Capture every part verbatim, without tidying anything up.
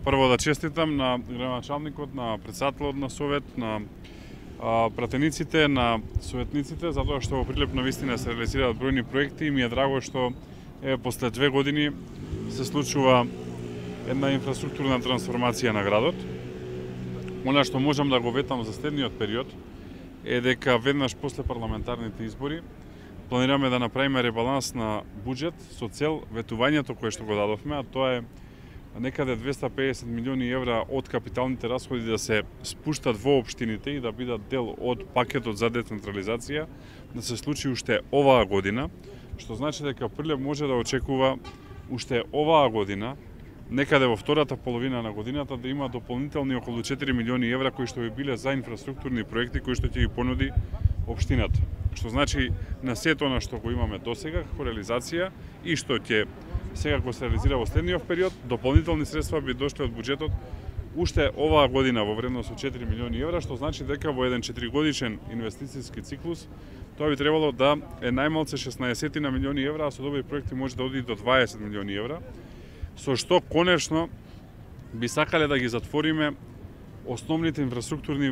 Прво да честитам на градоначалникот, на претседателот на Совет, на а, пратениците, на советниците, затоа што во Прилеп навистина се реализираат бројни проекти и ми е драго што е после две години се случува една инфраструктурна трансформација на градот. Она што можам да го ветам за следниот период е дека веднаш после парламентарните избори планираме да направиме ребаланс на буџет со цел ветувањето кое што го дадовме, а тоа е некаде двесте и педесет милиони евра од капиталните расходи да се спуштат во општините и да бидат дел од пакетот за децентрализација, да се случи уште оваа година, што значи дека Прилеп може да очекува уште оваа година, некаде во втората половина на годината, да има дополнителни околу четири милиони евра кои што би биле за инфраструктурни проекти кои што ќе ги понуди општината. Што значи на сето на што го имаме досега како реализација и што ќе сега го се реализира во следниот период, дополнителни средства би дошле од буџетот уште оваа година во вредност од четири милиони евра, што значи дека во еден четиригодишен инвестициски циклус тоа би требало да е најмалце шеснаесет милиони евра, а со добри проекти може да оди до дваесет милиони евра, со што конечно би сакале да ги затвориме основните инфраструктурни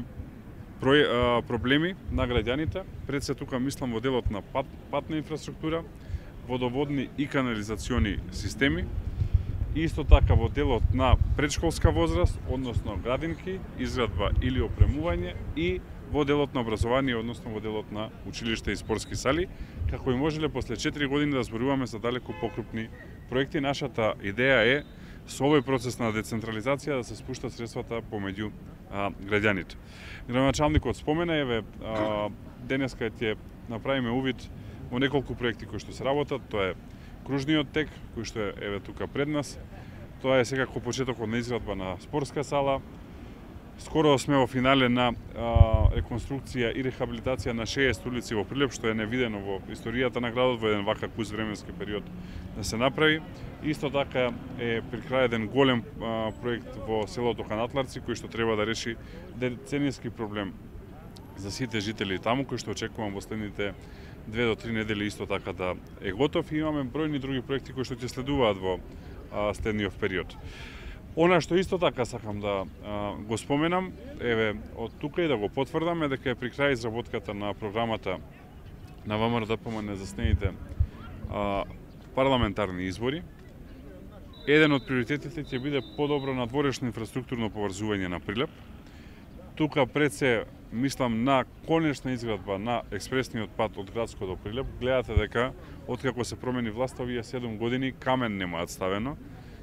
проблеми на граѓаните. Пред се тука мислам во делот на пат, патна инфраструктура, водоводни и канализациони системи, и исто така во делот на предшколска возраст, односно градинки, изградба или опремување, и во делот на образование, односно во делот на училишта и спортски сали, како и можеле после четири години да зборуваме за далеку покрупни проекти. Нашата идеја е со овој процес на децентрализација да се спуштат средствата помеѓу а, граѓаните. Градоначалникот спомена, еве а, денеска ќе направиме увид во неколку проекти кои што се работат. Тоа е кружниот тек кој што е еве тука пред нас. Тоа е секако почетокот на изградба на спортска сала. Скоро сме во финале на а, реконструкција и рехабилитација на шест улици во Прилеп, што е невидено во историјата на градот во еден вакав куз временски период да се направи. Исто така е при крај еден голем а, проект во селото Канатларци кој што треба да реши деценијски проблем за сите жители таму, кој што очекувам во следните две до три недели исто така да е готов, и имаме бројни други проекти кои што ќе следуваат во а, следниот период. Она што исто така сакам да а, го споменам, еве од тука и да го потврдам, е дека е при крај изработката на програмата на ВМРО-ДПМН за следните а, парламентарни избори. Еден од приоритетите ќе биде подобро надворешно инфраструктурно поврзување на Прилеп. Тука пред се мислам на конечна изградба на експресниот пат од Градско до Прилеп. Гледате дека откако се промени власта овие седум години камен нема ставено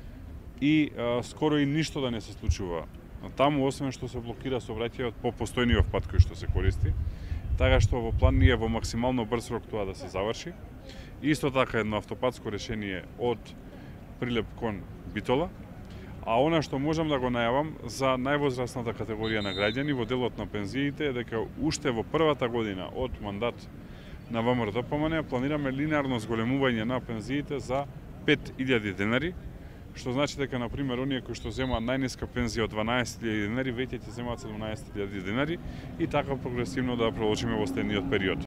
и а, скоро и ништо да не се случува таму, освен што се блокира сообраќајот по постојниот пат кој што се користи. Така што во план ни е во максимално брз рок тоа да се заврши. Исто така едно автопатско решение од Прилеп кон Битола. А она што можам да го најавам за највозрастната категорија на граѓани во делот на пензиите е дека уште во првата година од мандат на ВМРО-ДПМН планираме линеарно зголемување на пензиите за пет илјади денари, што значи дека на пример оние кои што земаат најниска пензија од дванаесет илјади денари веќе ќе земаат седумнаесет илјади денари, и така прогресивно да продолжиме во следниот период.